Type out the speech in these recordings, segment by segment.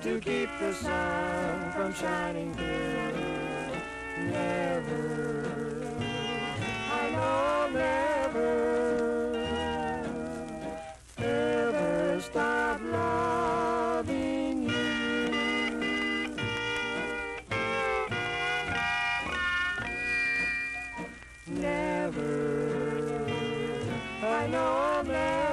to keep the sun from shining through. Never, I know never, ever stop loving you. Never, I know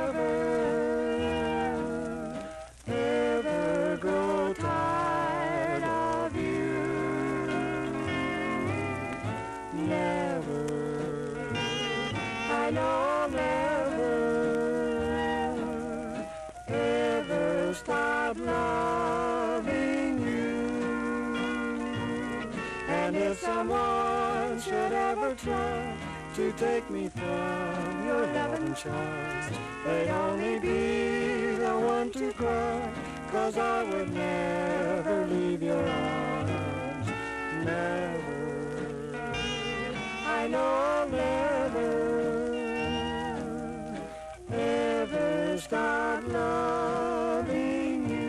never, ever grow tired of you. Never, I know never, ever stop loving you. And if someone should ever try to take me from your loving charms, they'd only be the one to cry, 'cause I would never leave your arms. Never, I know never, ever stop loving you.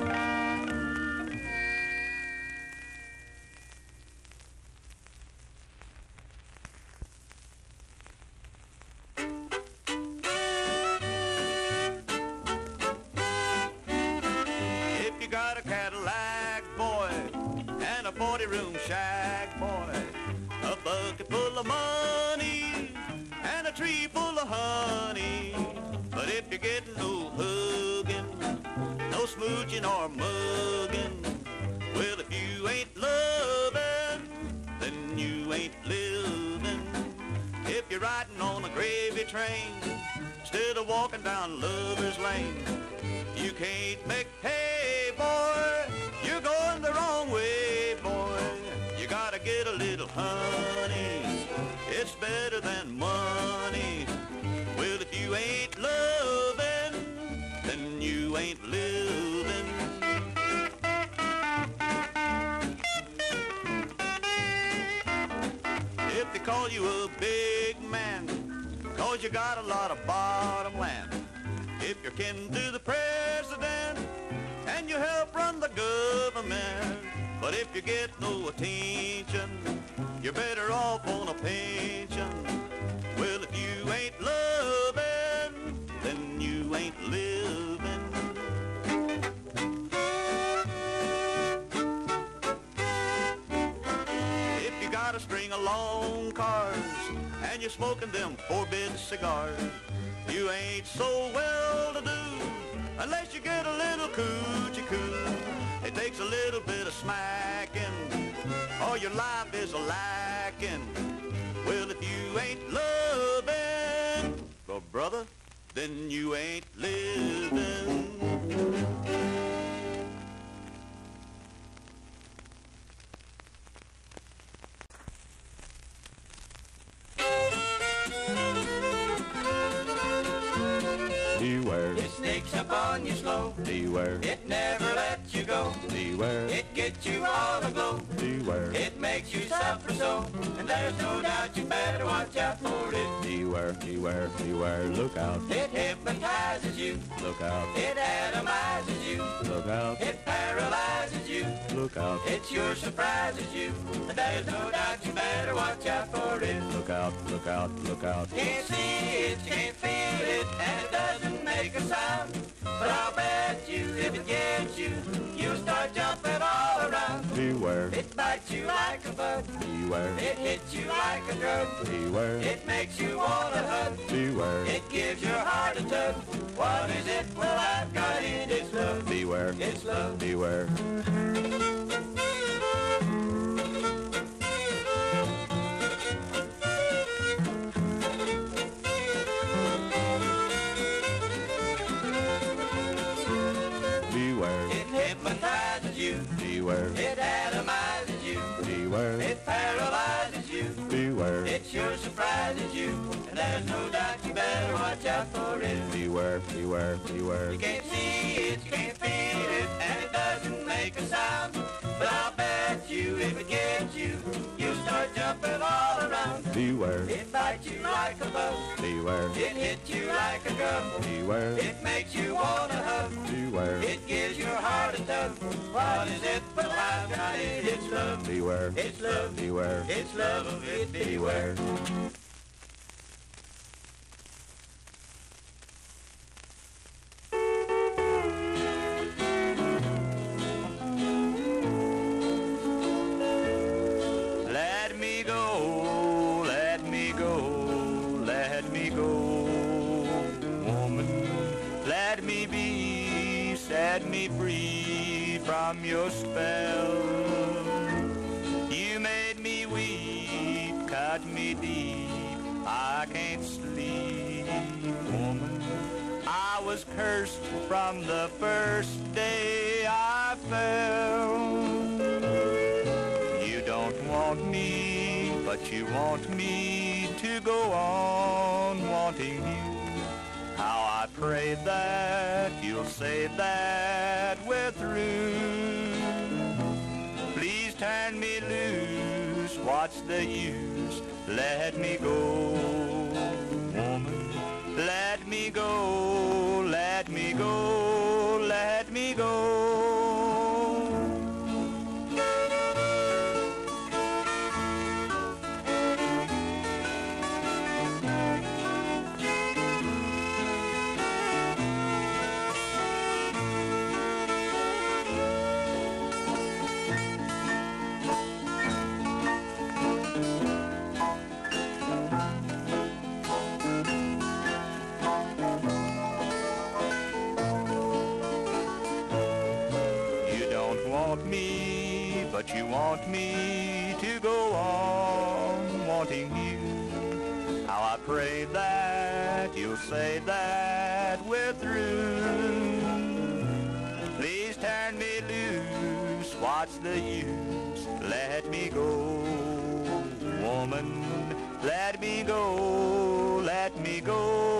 Got a Cadillac, boy, and a 40-room shack, boy, a bucket full of money, and a tree full of honey. But if you're getting no hugging, no smooching or mugging, well, if you ain't loving, then you ain't living. If you're riding on a gravy train instead of walking down Lover's Lane, you can't make hay, boy, you're going the wrong way, boy. You gotta get a little honey, it's better than money. Well, if you ain't loving, then you ain't living. If they call you a big man, 'cause you got a lot of bottom land, if you're kin to the president and you help run the government, but if you get no attention, you're better off on a pension. Well, if you ain't loving, then you ain't living. If you got a string of long cars and you're smoking them forbidden cigars, you ain't so well to do unless you get a little coochie-coo. It takes a little bit of smacking, or your life is a lacking. Well, if you ain't loving, well, brother, then you ain't living. Beware. It sneaks up on you slow. Beware. It never lets you go. Beware. It gets you all aglow. Beware. It makes you suffer so, and there's no doubt you better watch out for it. Beware. Beware. Beware. Look out. It hypnotizes you. Look out. It atomizes you. Look out. It paralyzes you. Look out. It sure surprises you, and there's no doubt you better watch out for it. Look out. Look out. Look out. Can't see it, can't feel it, and it doesn't make a sound. But I'll bet you if it gets you, you'll start jumping all around. Beware. It bites you like a bug. Beware. It hits you like a drug. Beware. It makes you wanna hug. Beware. It gives your heart a tug. What is it? Well, I've got it. It's love. Beware. It's love. Beware. Beware. It hypnotizes you. Beware. It atomizes you. Beware. It paralyzes you. Beware. It sure surprises you, and there's no doubt you better watch out for it. Beware. Beware. Beware. You can't see it, you can't feel it, and it doesn't make a sound. But I'll bet you if it gets you, you'll start jumping all around. Beware. It bites you like a bug. Beware. It hits you like a drum. Beware. It makes you wanna hug. Beware. It gives your heart a it does. What is it? Well, I've got it. It's love. Beware. It's love. Beware. It's love. It's Beware. Let me go, let me go, let me go, woman. Let me be, set me free from your spell. You made me weep, cut me deep, I can't sleep, woman. I was cursed from the first day I fell. You don't want me, but you want me to go on wanting you. How I pray that you'll say that we're through. Please turn me loose, what's the use? Let me go, woman. Let me go, let me go, let me go. Me, but you want me to go on wanting you. How I pray that you'll say that we're through. Please turn me loose, what's the use? Let me go, woman. Let me go, let me go.